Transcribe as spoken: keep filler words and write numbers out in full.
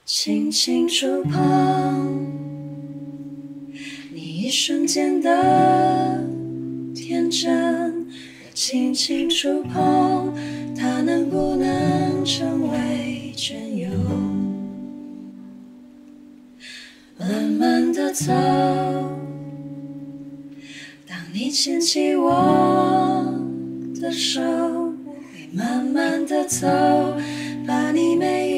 轻轻触碰你一瞬间的天真，我轻轻触碰它，能不能成为隽永？慢慢的走，当你牵起我的手，我会慢慢的走，把你每